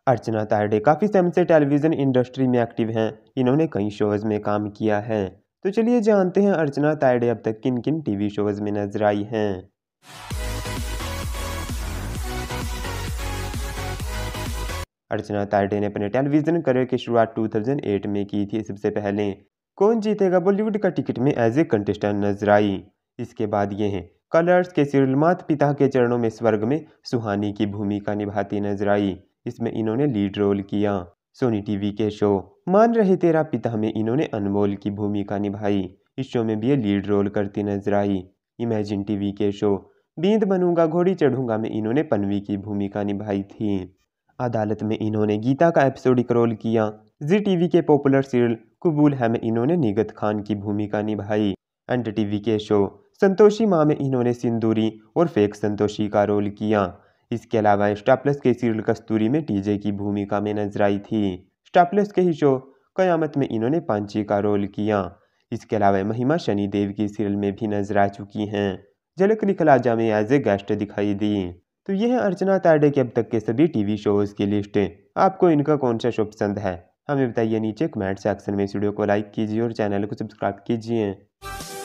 अर्चना तायडे काफ़ी समय से टेलीविज़न इंडस्ट्री में एक्टिव हैं। इन्होंने कई शोज़ में काम किया है। तो चलिए जानते हैं अर्चना तायडे अब तक किन किन टीवी शोज़ में नजर आई हैं। अर्चना तायडे ने अपने टेलीविज़न करियर की शुरुआत 2008 में की थी। सबसे पहले कौन जीतेगा बॉलीवुड का टिकट में एज ए कंटेस्टेंट नजर आई। इसके बाद ये हैं कलर्स के सीरियल माता पिता के चरणों में स्वर्ग में सुहानी की भूमिका निभाती नजर आई। इसमें इन्होंने लीड रोल किया। सोनी टीवी के शो मान रहे तेरा पिता में इन्होंने अनमोल की भूमिका निभाई। इस शो में भी ये लीड रोल करती नजर आई। इमेजिन टीवी के शो बींद बनूंगा घोड़ी चढ़ूंगा में इन्होंने पन्नवी की भूमिका निभाई थी। अदालत में इन्होंने गीता का एपिसोडिक रोल किया। जी टीवी के पॉपुलर सीरियल कबूल है में इन्होंने निगत खान की भूमिका निभाई। एंड टीवी के शो संतोषी माँ में इन्होंने सिंदूरी और फेक संतोषी का रोल किया। इसके अलावा स्टार प्लस के सीरियल कस्तूरी में टीजे की भूमिका में नजर आई थी। स्टार प्लस के ही शो कयामत में इन्होंने पांची का रोल किया। इसके अलावा महिमा शनिदेव की सीरियल में भी नजर आ चुकी हैं। झलक दिखला जा में एज ए गेस्ट दिखाई दी। तो ये है अर्चना तायडे के अब तक के सभी टीवी शोज़ की लिस्ट। आपको इनका कौन सा शो पसंद है हमें बताइए नीचे कमेंट सेक्शन में। इस वीडियो को लाइक कीजिए और चैनल को सब्सक्राइब कीजिए।